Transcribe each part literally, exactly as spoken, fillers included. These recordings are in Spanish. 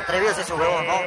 Atrevido ese huevón, ¿no?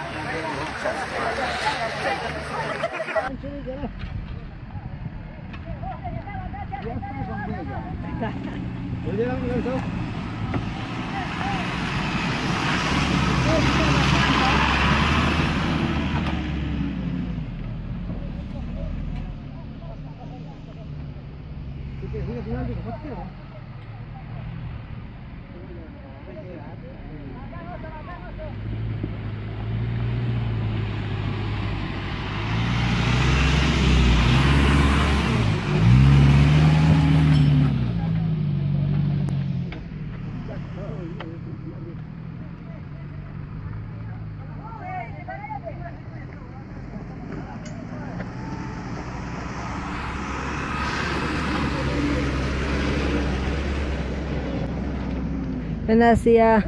Buenos días.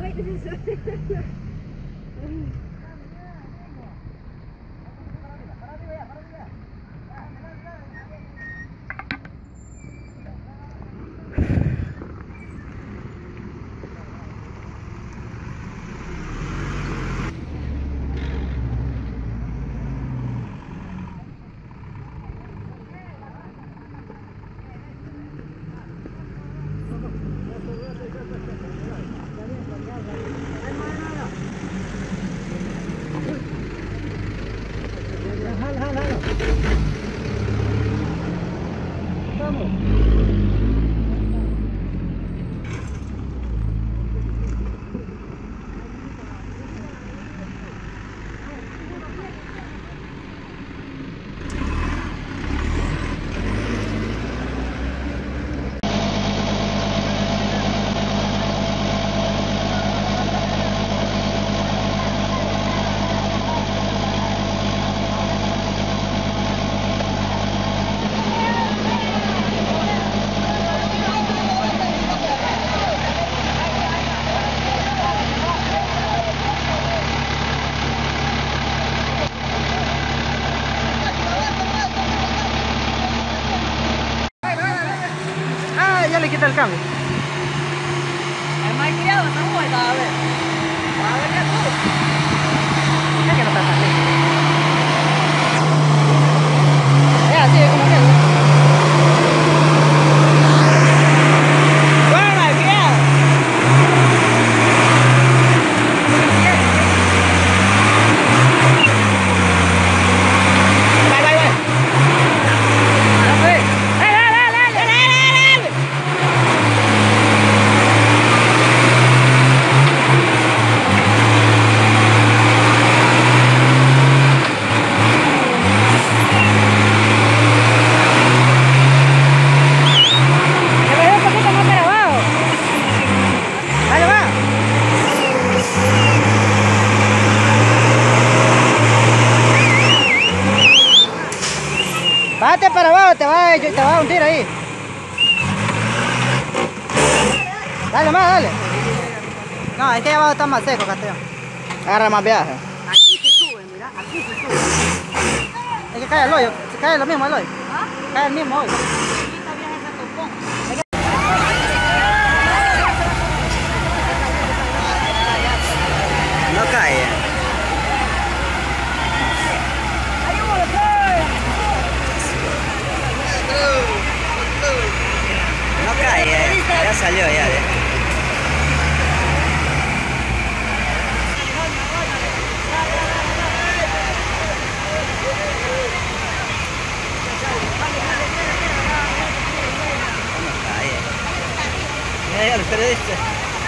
Ya le quita el cambio. El malcriado se mueve a ver. A ver qué tú. Es que no está tan lejos. Es así, es como que. ¡Bueno, malcriado! Vai, vai, vai. Bate para abajo, te va, te va a hundir ahí. Dale más, dale. No, es que allá abajo está más seco, Castellón. Agarra más viaje. Aquí se sube, mira, aquí se sube. Es que cae el hoyo, se cae lo mismo el hoyo. ¿Ah? Cae el mismo hoyo. Aquí está bien ese topón. No cae. No cae, ya salió ya. ya. Ya, los periodistas.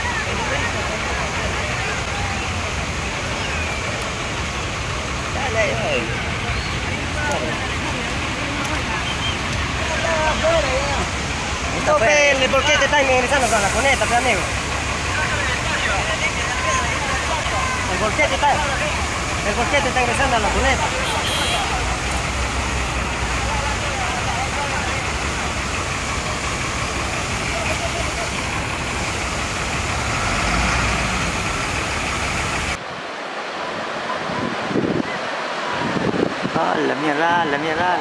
Dale, dale. Entonces, ¿por qué te están ingresando con la cuneta, pues, amigo? ¿El por qué te está, el por qué te está ingresando a la cuneta? Ah, la mierda, la mierda.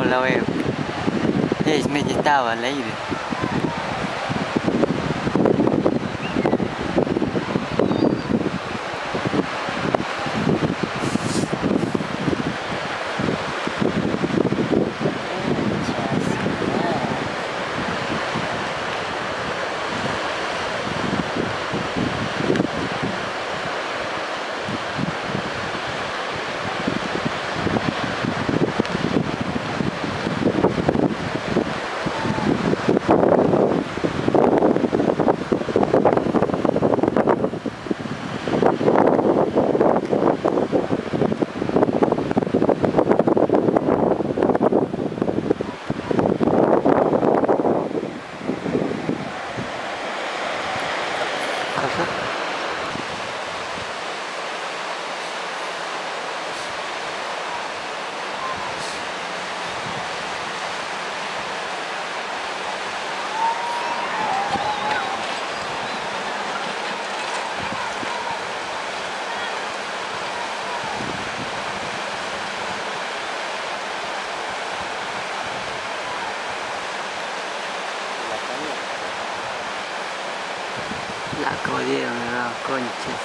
la veo. Es me estaba al aire. La jodieron, no, conches.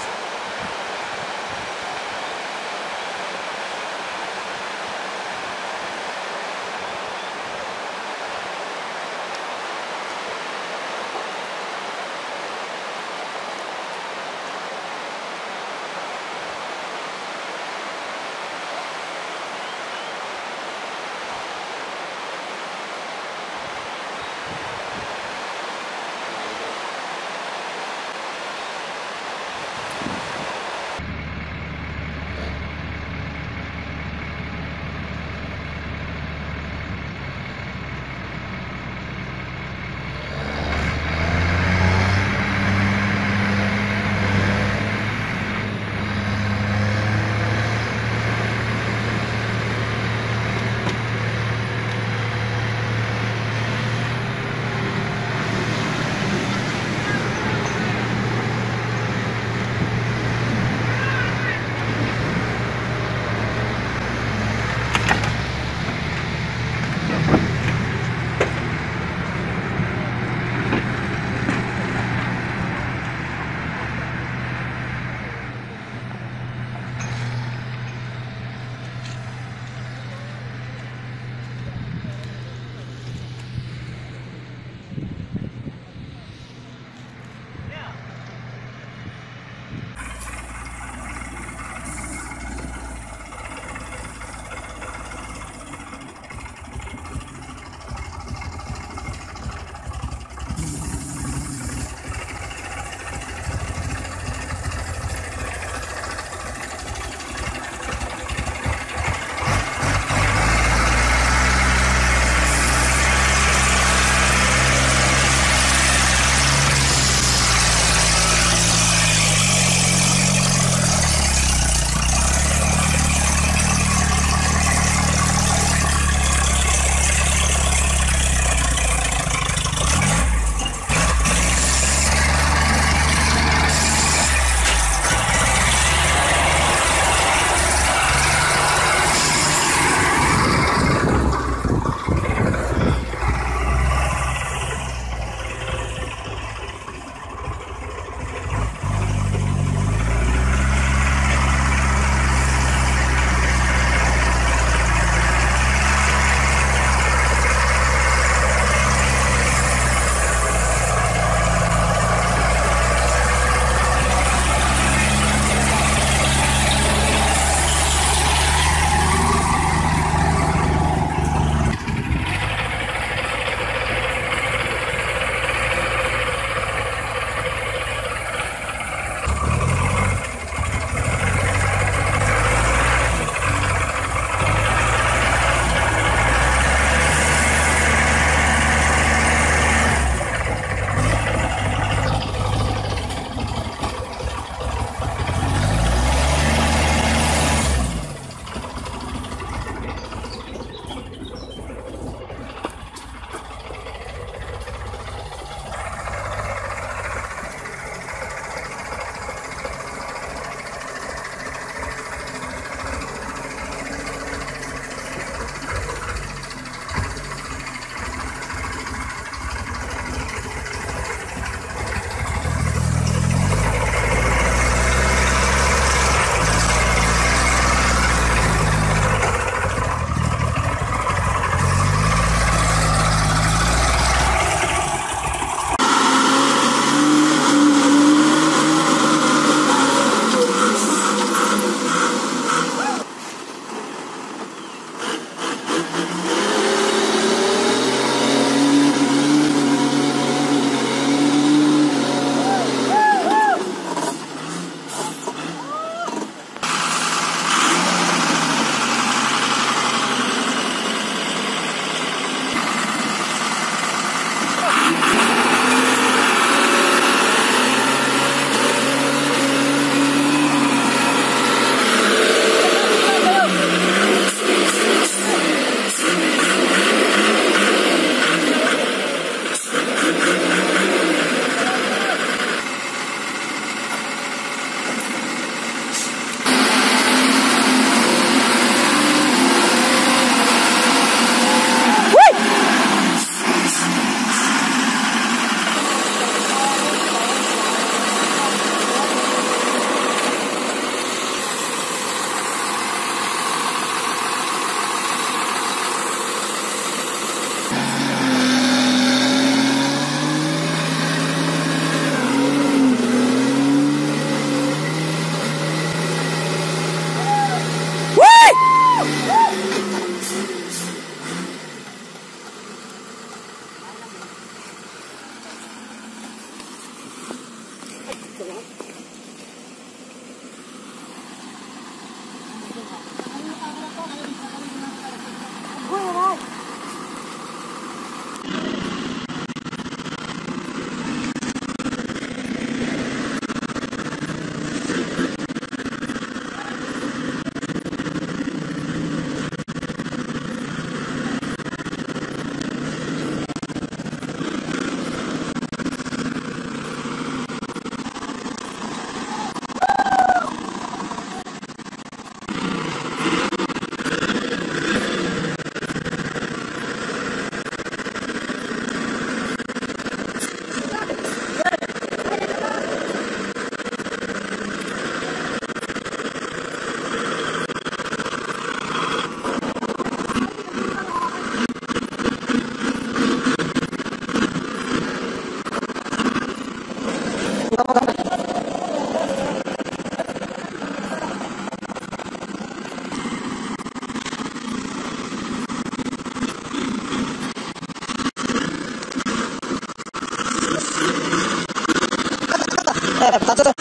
pato.